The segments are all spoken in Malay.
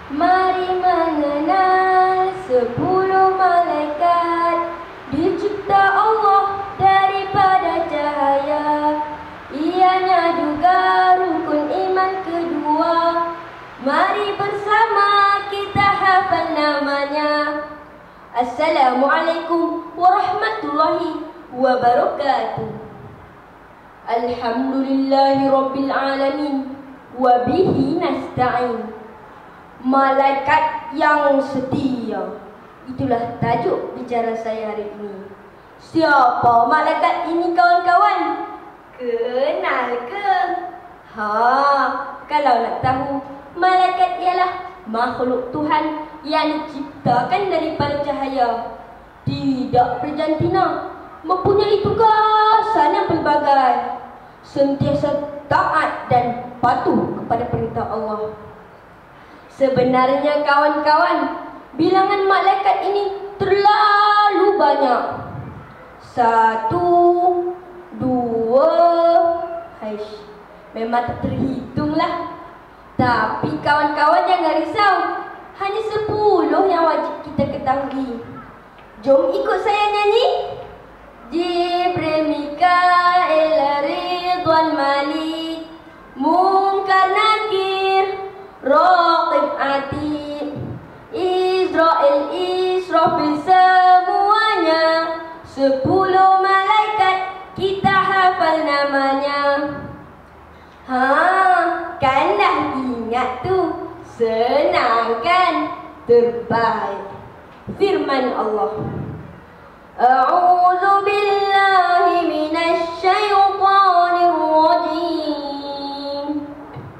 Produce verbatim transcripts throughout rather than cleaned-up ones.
Mari mengenal sepuluh malaikat dicipta Allah daripada cahaya. Ianya juga rukun iman kedua. Mari bersama kita hafal namanya. Assalamualaikum warahmatullahi wabarakatuh. Alhamdulillahi rabbil alamin, wa bihi nasta'in. Malaikat yang setia, itulah tajuk bicara saya hari ini. Siapa malaikat ini kawan-kawan? Kenal ke? Ha, kalau nak tahu, malaikat ialah makhluk Tuhan yang diciptakan daripada cahaya, tidak berjantina, mempunyai tugasan yang pelbagai, sentiasa taat dan patuh kepada perintah Allah. Sebenarnya kawan-kawan, bilangan malaikat ini terlalu banyak. Satu, dua, haish, memang tak terhitunglah. Tapi kawan-kawan jangan risau, hanya sepuluh yang wajib kita ketahui. Jom ikut saya nyanyi. Jibril, Mikail, Ridwan, Malik, Munkar, Nakir, Raqib, Atid, Israel, Israfil, semuanya sepuluh malaikat kita hafal namanya. Ha, kan dah ingat tu? Senang kan? Terbaik. Firman Allah, A'udzu billahi minasy syaithanir rajim.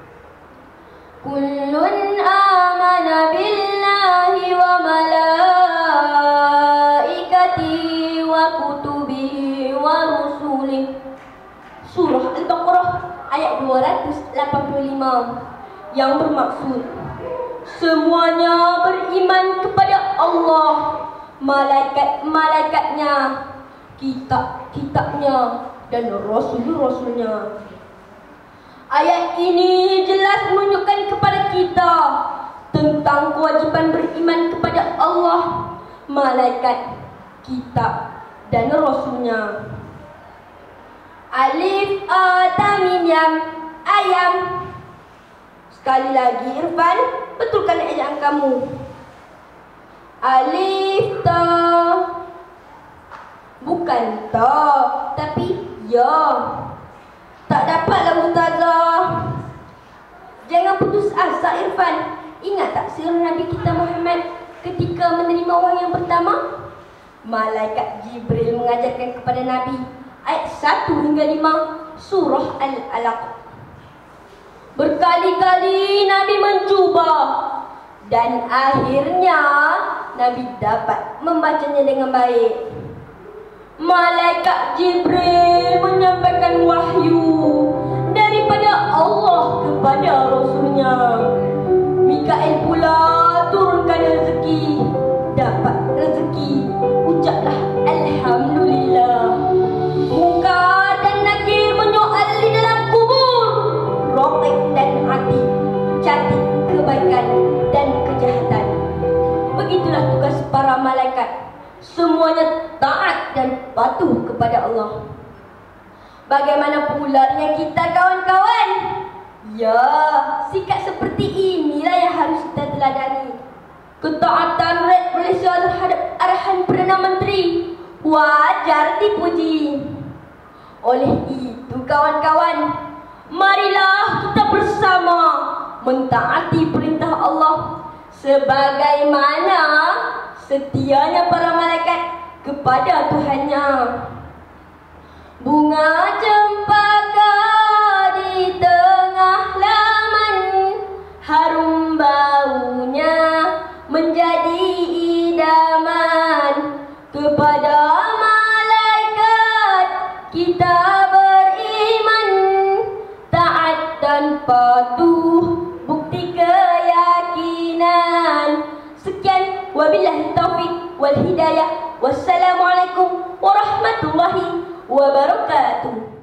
Kullun amana billahi wa malaikatihi wa kutubihi wa rusulihi. Surah Al-Baqarah ayat dua ratus lapan puluh lima, yang bermaksud semuanya beriman kepada Allah, malaikat-malaikatnya, kitab-kitabnya, dan rasul-rasulnya. Ayat ini jelas menunjukkan kepada kita tentang kewajiban beriman kepada Allah, malaikat, kitab, dan rasulnya. Alif, A, Ta, Mim, Yam, ayam. Sekali lagi Irfan, betulkan ejaan kamu. Alif, Ta, bukan Ta, tapi Ya. Tak dapatlah Ustazah. Jangan putus asa Irfan. Ingat tak sirah Nabi kita Muhammad ketika menerima wahyu yang pertama? Malaikat Jibril mengajarkan kepada Nabi ayat satu hingga lima surah Al-Alaq. Berkali-kali Nabi mencuba dan akhirnya Nabi dapat membacanya dengan baik. Malaikat Jibril menyampaikan wahyu daripada Allah kepada Rasulnya. Mikail pula turunkan rezeki. Dapat rezeki, ucaplah Alhamdulillah. Munkar dan Nakir menyoal di dalam kubur. Raqib dan Atid catat kebaikan dan kejahatan. Begitulah tugas para malaikat. Semuanya taat dan patuh kepada Allah. Bagaimana pula dengan kita kawan-kawan? Ya, sikap seperti inilah yang harus kita teladani. Ketaatan Rakyat Malaysia terhadap arahan Perdana Menteri wajar dipuji. Oleh itu kawan-kawan, marilah kita bersama mentaati perintah Allah sebagaimana setianya para malaikat kepada Tuhannya. Bunga cempaka di tengah laman, harum baunya menjadi idaman. Kepada malaikat kita beriman, taat dan patuh bukti keyakinan. Sekian, wabillahi taufiq wal hidayah. Wassalamualaikum warahmatullahi wabarakatuh.